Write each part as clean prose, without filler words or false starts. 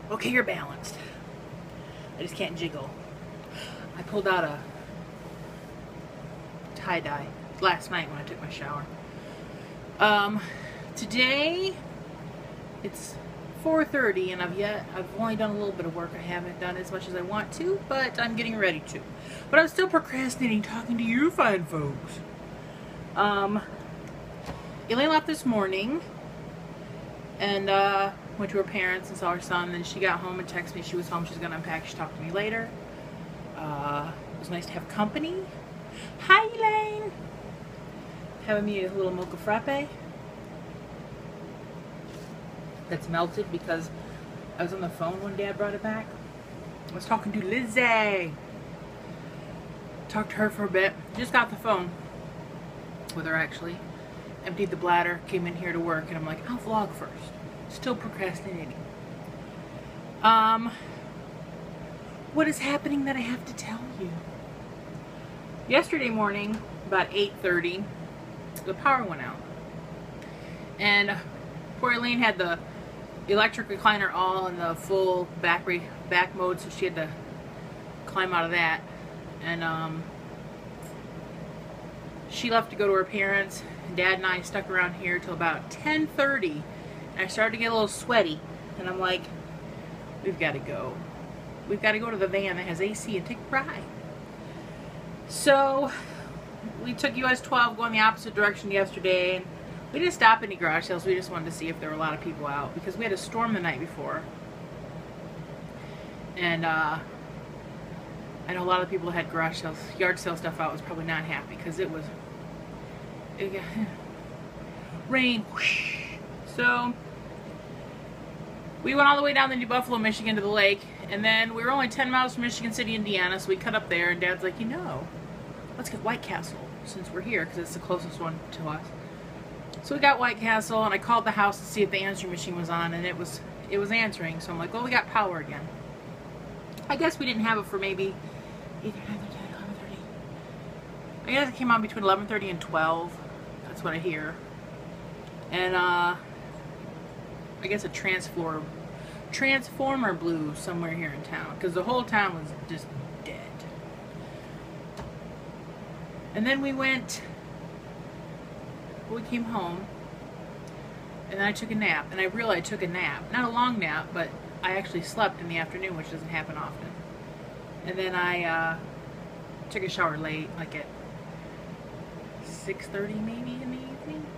Okay, you're balanced. I just can't jiggle. I pulled out a tie-dye last night when I took my shower. Today it's 4:30 and I've only done a little bit of work. I haven't done as much as I want to, but I'm getting ready to. But I'm still procrastinating talking to you fine folks. Elaine left this morning and went to her parents and saw her son. Then she got home and texted me she was home. She's gonna unpack. She talked to me later. It was nice to have company. Hi, Elaine. Having me a little mocha frappe. That's melted because I was on the phone when Dad brought it back. I was talking to Lizzie. Talked to her for a bit. Just got the phone with her actually. Emptied the bladder, came in here to work, and I'm like, I'll vlog first. Still procrastinating. What is happening that I have to tell you? Yesterday morning, about 8:30, the power went out. And poor Elaine had the electric recliner all in the full back mode, so she had to climb out of that. And she left to go to her parents. Dad and I stuck around here till about 10:30, and I started to get a little sweaty, and I'm like, we've got to go. We've got to go to the van that has AC and take a ride. So we took US 12 going the opposite direction yesterday, and we didn't stop any garage sales. We just wanted to see if there were a lot of people out because we had a storm the night before. And I know a lot of people had garage sales, yard sale stuff out was probably not happy because it got rain. Whoosh. So we went all the way down to New Buffalo, Michigan to the lake, and then we were only 10 miles from Michigan City, Indiana, so we cut up there, and Dad's like, you know, let's get White Castle since we're here because it's the closest one to us. So we got White Castle, and I called the house to see if the answering machine was on, and it was answering. So I'm like, well, we got power again. I guess we didn't have it for maybe either 9:30, 11:30. I guess it came on between 11:30 and 12. That's what I hear. And I guess a transformer blew somewhere here in town because the whole town was just dead. And then we came home, and then I took a nap, and I realized I took a nap. Not a long nap, but I actually slept in the afternoon, which doesn't happen often. And then I took a shower late, like at 6:30 maybe in the evening.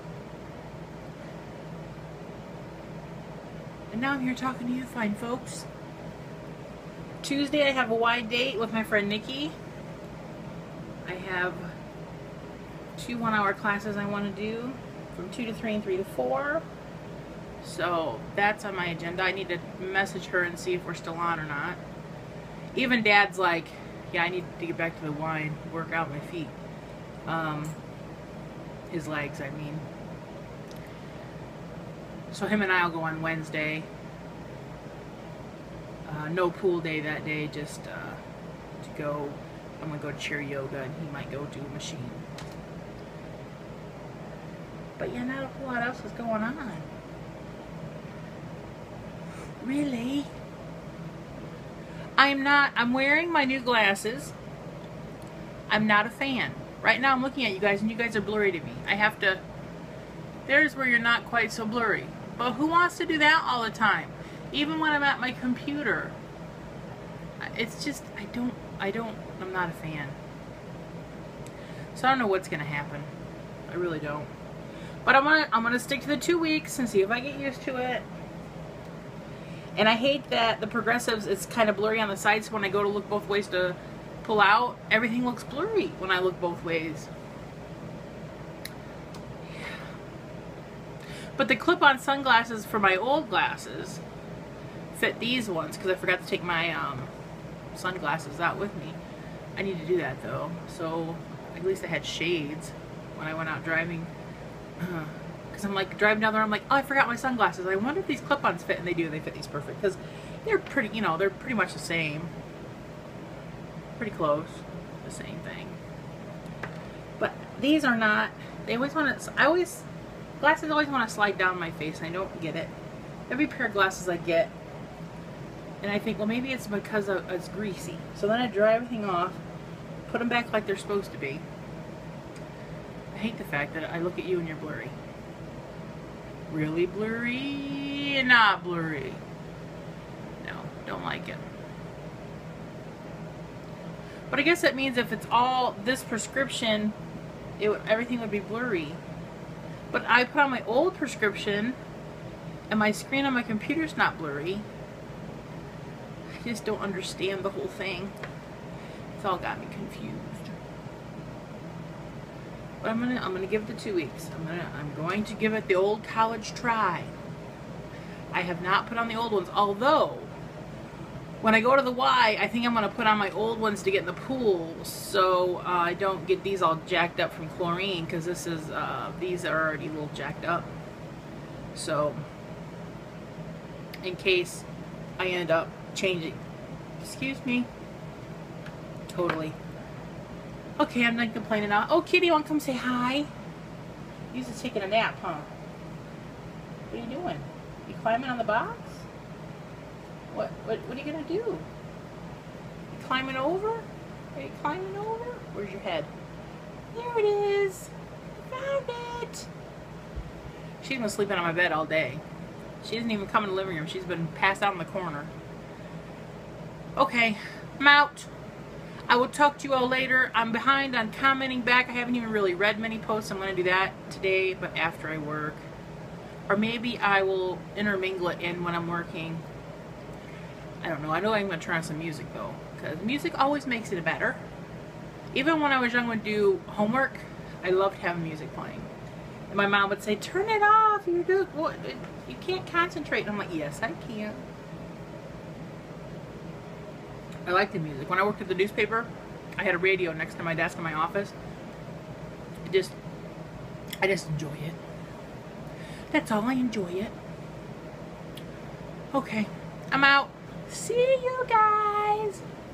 And now I'm here talking to you fine folks. Tuesday I have a wide date with my friend Nikki. I have 2 one-hour classes I want to do from 2 to 3 and 3 to 4. So that's on my agenda. I need to message her and see if we're still on or not. Even Dad's like, yeah, I need to get back to the wine, work out my feet. His legs, I mean. So him and I will go on Wednesday. No pool day that day, just to go. I'm going to go to chair yoga, and he might go do a machine. But yeah, not a whole lot else is going on. Really? I'm wearing my new glasses. I'm not a fan. Right now I'm looking at you guys, and you guys are blurry to me. I have to, there's where you're not quite so blurry. But who wants to do that all the time? Even when I'm at my computer. It's just, I'm not a fan. So I don't know what's going to happen. I really don't. But I'm gonna stick to the 2 weeks and see if I get used to it. And I hate that the progressives, it's kind of blurry on the sides, so when I go to look both ways to pull out, everything looks blurry when I look both ways. Yeah. But the clip-on sunglasses for my old glasses fit these ones because I forgot to take my sunglasses out with me. I need to do that though. So at least I had shades when I went out driving. Because I'm like driving down there, I'm like, oh, I forgot my sunglasses. I wonder if these clip-ons fit, and they do. They fit these perfect because they're pretty, you know, they're pretty much the same, pretty close, the same thing. But these are not. They always want to. Glasses always want to slide down my face. I don't get it. Every pair of glasses I get, And I think, well, maybe it's because it's greasy. So then I dry everything off, put them back like they're supposed to be. I hate the fact that I look at you and you're blurry. Really blurry and not blurry. No, don't like it. But I guess that means if it's all this prescription, everything would be blurry. But I put on my old prescription and my screen on my computer's not blurry. I just don't understand the whole thing. It's all got me confused. But I'm gonna give it the 2 weeks. I'm going to give it the old college try. I have not put on the old ones, although when I go to the Y, I think I'm gonna put on my old ones to get in the pool, so I don't get these all jacked up from chlorine, because these are already a little jacked up. So in case I end up changing. Excuse me. Totally. Okay, I'm not complaining now. Oh, Kitty, you want to come say hi? You're just taking a nap, huh? What are you doing? You climbing on the box? What are you gonna do? You climbing over? Are you climbing over? Where's your head? There it is. I found it. She's been sleeping on my bed all day. She doesn't even come in the living room. She's been passed out in the corner. Okay, I'm out. I will talk to you all later. I'm behind on commenting back. I haven't even really read many posts. I'm going to do that today, but after I work. Or maybe I will intermingle it in when I'm working. I don't know. I know I'm going to turn on some music, though, because music always makes it better. Even when I was young, when I would do homework, I loved having music playing. And my mom would say, turn it off. You can't concentrate. And I'm like, yes, I can. I like the music. When I worked at the newspaper, I had a radio next to my desk in my office. I just enjoy it. That's all, I enjoy it. Okay, I'm out. See you guys.